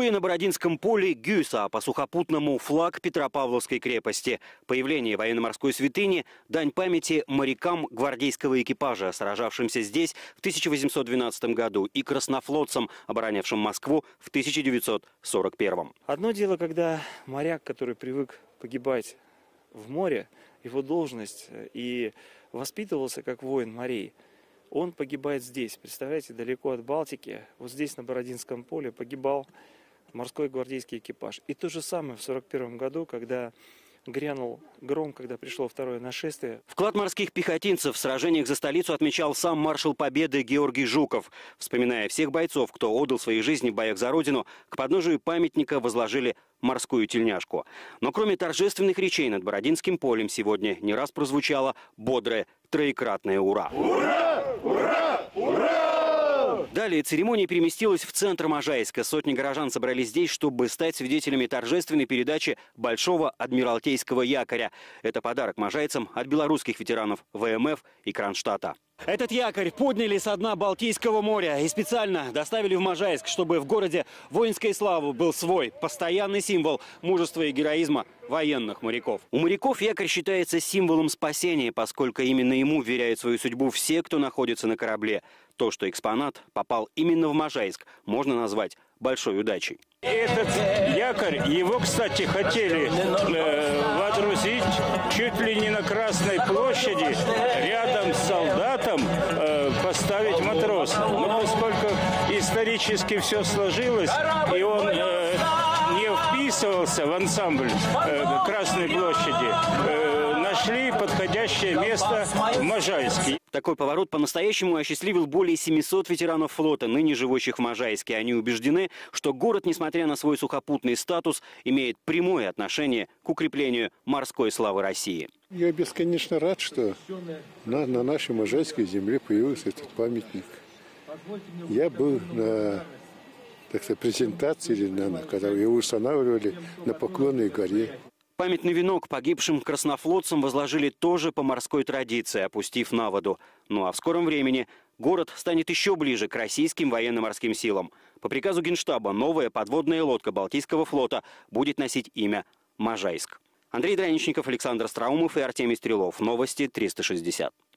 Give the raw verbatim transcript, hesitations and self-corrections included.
Впервые на Бородинском поле Гюса, а по сухопутному флаг Петропавловской крепости. Появление военно-морской святыни – дань памяти морякам гвардейского экипажа, сражавшимся здесь в тысяча восемьсот двенадцатом году, и краснофлотцам, оборонявшим Москву в тысяча девятьсот сорок первом. Одно дело, когда моряк, который привык погибать в море, его должность, и воспитывался как воин морей, он погибает здесь. Представляете, далеко от Балтики, вот здесь на Бородинском поле погибал морской гвардейский экипаж. И то же самое в сорок первом году, когда грянул гром, когда пришло второе нашествие. Вклад морских пехотинцев в сражениях за столицу отмечал сам маршал Победы Георгий Жуков. Вспоминая всех бойцов, кто отдал свои жизни в боях за Родину, к подножию памятника возложили морскую тельняшку. Но кроме торжественных речей над Бородинским полем сегодня не раз прозвучало бодрое троекратное «Ура!». Ура! Ура! Ура! Далее церемония переместилась в центр Можайска. Сотни горожан собрались здесь, чтобы стать свидетелями торжественной передачи большого адмиралтейского якоря. Это подарок можайцам от белорусских ветеранов ВМФ и Кронштадта. Этот якорь подняли со дна Балтийского моря и специально доставили в Можайск, чтобы в городе воинской славы был свой постоянный символ мужества и героизма военных моряков. У моряков якорь считается символом спасения, поскольку именно ему вверяют свою судьбу все, кто находится на корабле. То, что экспонат попал именно в Можайск, можно назвать большой удачей. Этот якорь, его, кстати, хотели э, водрузить чуть ли не на Красной площади, рядом с солдатом э, поставить матрос. Но поскольку исторически все сложилось, и он э, не вписывался в ансамбль э, Красной площади, э, нашли подходящее место в Можайске. Такой поворот по-настоящему осчастливил более семисот ветеранов флота, ныне живущих в Можайске. Они убеждены, что город, несмотря на свой сухопутный статус, имеет прямое отношение к укреплению морской славы России. Я бесконечно рад, что на, на нашей Можайской земле появился этот памятник. Я был на, так сказать, презентации, на, когда его устанавливали на Поклонной горе. Памятный венок погибшим краснофлотцам возложили тоже по морской традиции, опустив на воду. Ну а в скором времени город станет еще ближе к российским военно-морским силам. По приказу Генштаба новая подводная лодка Балтийского флота будет носить имя Можайск. Андрей Драничников, Александр Страумов и Артемий Стрелов. Новости триста шестьдесят.